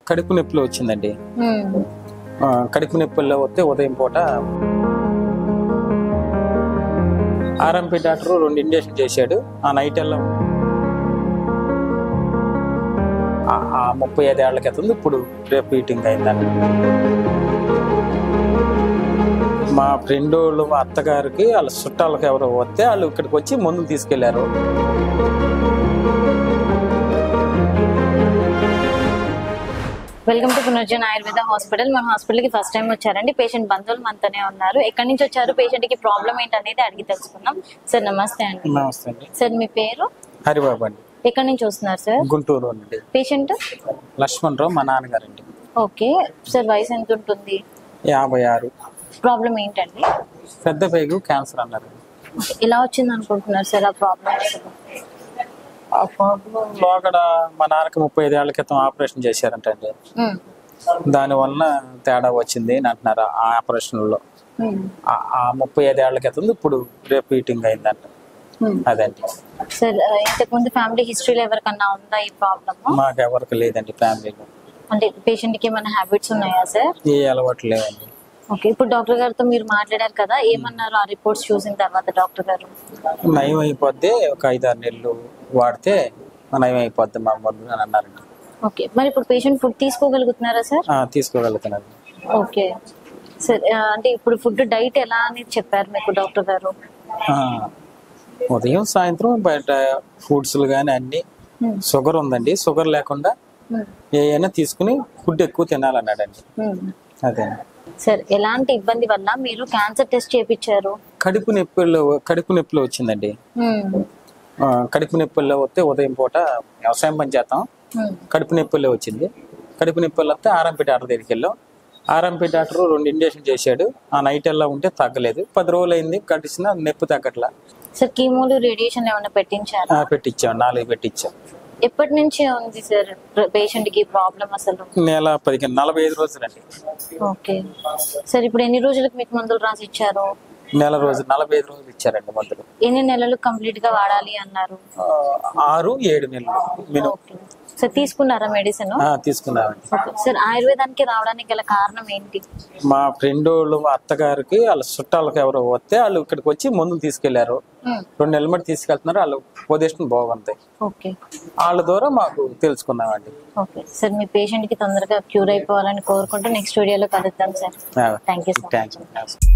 కడుపు నొప్పిలో వచ్చిందండి. కడుపు నొప్పుల్లో వస్తే ఉదయం పూట ఆర్ఎంపీ డాక్టర్ 2 ఇంజక్షన్ చేశాడు. ఆ నైట్ ఎల్లా 35 ఏళ్ల క్రితం ఇప్పుడు రిపీటింగ్ అయిందండి. మా ఫ్రెండ్ వాళ్ళు మా అత్తగారికి వాళ్ళ చుట్టాలకు ఎవరో వస్తే వాళ్ళు ఇక్కడికి వచ్చి మందులు తీసుకెళ్లారు. Welcome to Punarjan Ayurveda hospital. మన హాస్పిటల్ కి ఫస్ట్ టైం వచ్చారండి. పేషెంట్ బంధువులు మనతోనే ఉన్నారు. ఎక్కడి నుంచి వచ్చారు, పేషెంట్ కి ప్రాబ్లం ఏంటి అనేది అడిగి తెలుసుకుందాం. సార్ నమస్తే అండి. నమస్తే అండి. సార్ మీ పేరు? హరిబాబు అండి. ఎక్కడి నుంచి వస్తున్నారు సార్? గుంటూరు అండి. పేషెంట్ లక్ష్మణరావు మా నాన్నగారండి. ఓకే సార్, వయసు ఎంత ఉంటుంది? 56. ప్రాబ్లం ఏంటండి? పెద్ద పేగు క్యాన్సర్ అన్నారు. ఎలా వచ్చింది అనుకుంటున్నారు సార్ ఆ ప్రాబ్లం? ఆ ప్రాబ్లంలో అక్కడ మా నాన్నకి 35 ఏళ్ల క్రితం ఆపరేషన్ చేశారంటండి. దానివల్ల తేడా వచ్చింది అని అంటున్నారు. ఆ ఆపరేషన్లో 35 ఏళ్ల క్రితం ఇప్పుడు రిపీటింగ్ అయిందంట. అదండి సార్. ఇంతకు ముందు ఫ్యామిలీ హిస్టరీలో ఎవరికన్నా ఉందా ఈ ప్రాబ్లమ్? మాకు ఎవరికి లేదండి ఫ్యామిలీలో. అంటే పేషెంట్ కి ఏమైనా హ్యాబిట్స్ ఉన్నాయా సార్? ఏ అలవాటు లేవండి. ఓకే, ఇప్పుడు డాక్టర్ గారితో మీరు మాట్లాడారు కదా, ఏమన్నారు ఆ రిపోర్ట్స్ చూసిన తర్వాత డాక్టర్ గారు? నయం అయిపోద్ది, ఒక 5-6 నెలలు వాడితే నయం అయిపోద్ది మా మందు అని అన్నారండి. ఓకే, మరి ఇప్పుడు పేషెంట్ ఫుడ్ తీసుకోగలుగుతున్నారా సార్? తీసుకోగలుగుతున్నారు. Okay sir. అంటే ఇప్పుడు ఫుడ్ డైట్ ఎలా అని చెప్పారు మీకు డాక్టర్ గారు? ఉదయం సాయంత్రం బయట ఫుడ్స్ కానీ అన్ని. షుగర్ ఉందండి, షుగర్ లేకుండా ఏమైనా తీసుకుని ఫుడ్ ఎక్కువ తినాలన్నాడండి. అదే సార్. ఎలాంటి ఇబ్బంది వల్ల మీరు క్యాన్సర్ టెస్ట్ చేయించారు? కడుపు నొప్పిలో వచ్చిందండి. కడుపు నొప్పుల్లో వస్తే ఉదయం పూట వ్యవసాయం పని చేస్తాం. కడుపు నొప్పుల్లో వచ్చింది. కడుపు నొప్పుల్లో వస్తే ఆర్ఎంపీ డాక్టర్ దగ్గరికి వెళ్ళాం. ఆర్ఎంపీ డాక్టర్ 2 ఇంజక్షన్ చేశాడు. ఆ నైట్ ఎల్లా ఉంటే తగ్గలేదు. 10 రోజులు అయింది కట్టించిన నొప్పి తగ్గట్లా. సార్ కీమోలు రేడియేషన్ ఏమైనా పెట్టించారా? పెట్టించాం, 4 పెట్టించాం. ఎప్పటి నుంచి ఉంది సార్ పేషెంట్ కి ప్రాబ్లం అసలు? నెల 45 రోజులండి. Okay sir. ఇప్పుడు ఎన్ని రోజులకు మీకు మందులు రాసి ఇచ్చారు? 45 రోజులు ఇచ్చారండి మందులు. ఎన్ని నెలలు కంప్లీట్ గా వాడాలి అన్నారు? 6-7 నెలలు మినిమం. సార్ తీసుకున్నారా మెడిసిన్? తీసుకున్నామండి. సార్ ఆయుర్వేదానికి రావడానికి గల కారణం ఏంటి? మా ఫ్రెండ్ వాళ్ళు మా అత్తగారికి వాళ్ళ చుట్టాలకు ఎవరో వస్తే వాళ్ళు ఇక్కడికి వచ్చి మందులు తీసుకెళ్లారు. 2 నెలల మట్టి తీసుకెళ్తున్నారు. వాళ్ళు పొజిషన్ బాగుంది. ఓకే, వాళ్ళ ద్వారా మాకు తెలుసుకున్నామండి. Okay sir. మీ పేషెంట్ కి తొందరగా క్యూర్ అయిపోవాలని కోరుకుంటూ నెక్స్ట్ వీడియోలో కలుద్దాం సార్. Thank you sir.